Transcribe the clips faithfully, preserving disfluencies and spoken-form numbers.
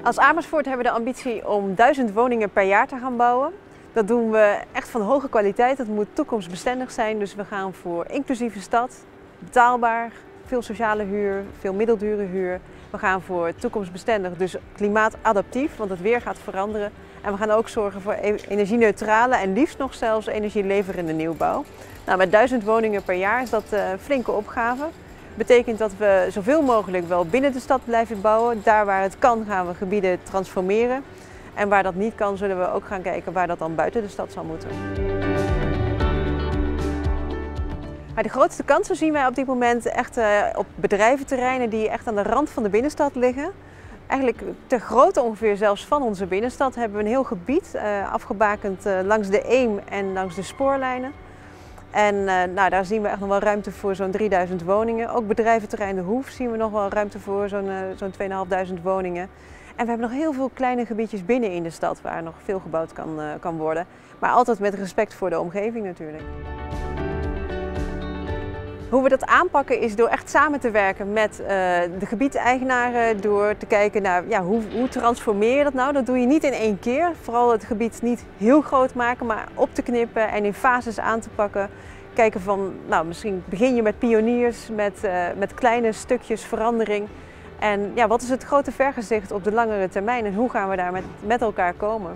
Als Amersfoort hebben we de ambitie om duizend woningen per jaar te gaan bouwen. Dat doen we echt van hoge kwaliteit. Het moet toekomstbestendig zijn, dus we gaan voor inclusieve stad, betaalbaar, veel sociale huur, veel middeldure huur. We gaan voor toekomstbestendig, dus klimaatadaptief, want het weer gaat veranderen. En we gaan ook zorgen voor energie-neutrale en liefst nog zelfs energieleverende nieuwbouw. Nou, met duizend woningen per jaar is dat een flinke opgave. Dat betekent dat we zoveel mogelijk wel binnen de stad blijven bouwen. Daar waar het kan gaan we gebieden transformeren. En waar dat niet kan zullen we ook gaan kijken waar dat dan buiten de stad zal moeten. Maar de grootste kansen zien wij op dit moment echt op bedrijventerreinen die echt aan de rand van de binnenstad liggen. Eigenlijk ter grootte ongeveer zelfs van onze binnenstad hebben we een heel gebied uh, afgebakend uh, langs de Eem en langs de spoorlijnen. En uh, nou, daar zien we echt nog wel ruimte voor zo'n drieduizend woningen. Ook bedrijventerrein De Hoef zien we nog wel ruimte voor zo'n uh, zo'n tweeduizend woningen. En we hebben nog heel veel kleine gebiedjes binnen in de stad waar nog veel gebouwd kan, uh, kan worden. Maar altijd met respect voor de omgeving natuurlijk. Hoe we dat aanpakken is door echt samen te werken met uh, de gebiedseigenaren, door te kijken naar ja, hoe, hoe transformeer je dat nou. Dat doe je niet in één keer. Vooral het gebied niet heel groot maken, maar op te knippen en in fases aan te pakken. Kijken van, nou, misschien begin je met pioniers, met, uh, met kleine stukjes verandering. En ja, wat is het grote vergezicht op de langere termijn en hoe gaan we daar met, met elkaar komen?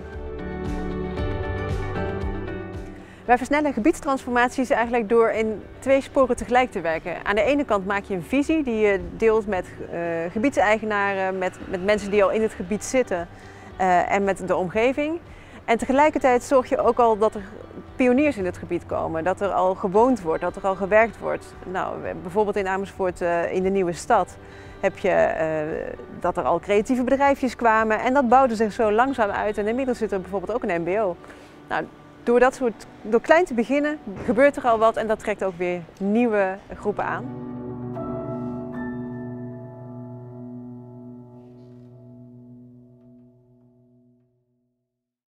Wij versnellen gebiedstransformaties eigenlijk door in twee sporen tegelijk te werken. Aan de ene kant maak je een visie die je deelt met uh, gebiedseigenaren, met, met mensen die al in het gebied zitten uh, en met de omgeving. En tegelijkertijd zorg je ook al dat er pioniers in het gebied komen, dat er al gewoond wordt, dat er al gewerkt wordt. Nou, bijvoorbeeld in Amersfoort uh, in de nieuwe stad heb je uh, dat er al creatieve bedrijfjes kwamen en dat bouwde zich zo langzaam uit en inmiddels zit er bijvoorbeeld ook een M B O. Nou, Door, dat soort, door klein te beginnen gebeurt er al wat en dat trekt ook weer nieuwe groepen aan.